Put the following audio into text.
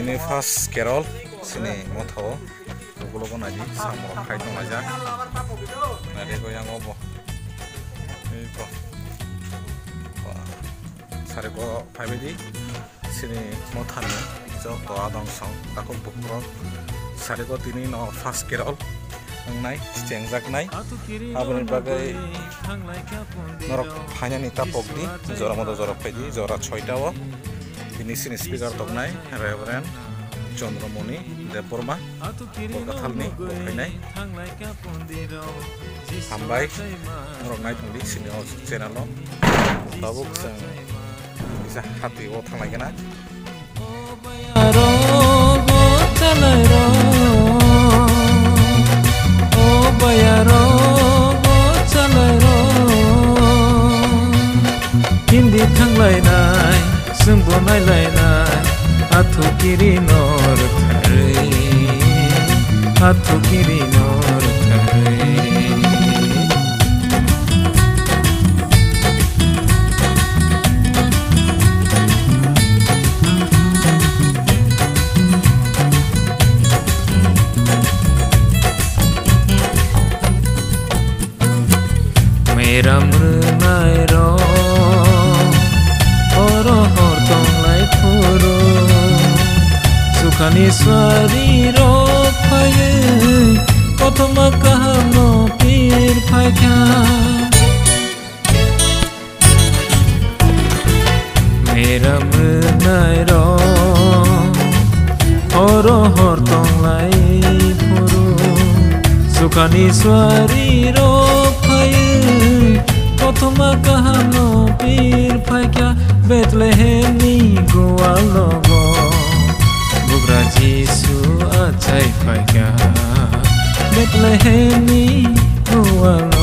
ini first Carol sini mau tahu logo naji sama kai dong aja nade ko yang obo ini ko sare ko pabedi sini mau tahu jo to adong song aku bukro sare ko tini no first Carol nai cengjak nai abon bagai norok hanya nita pogdi jora modo jora pedi jora 6টা o ini sini speaker tok nai Reverend Chandramoni Deborma Kolkathalni bokainai hambai norok nai tungdi sini channel no tabuk sang bisa hati o thanglai kana hindi thanglai nai sumbo nai lai nai athu kiri nor thare athu kiri nor thare mera mrnai ro Sukhani swariro phaye kothoma kahano pir phakya mera mrnai ro oro hor tonglai phuru Sukhani swariro phaye kothoma kahano pir phakya Bethlehem ni goal logo Bugra Jesu achai phakya Bethlehem ni goal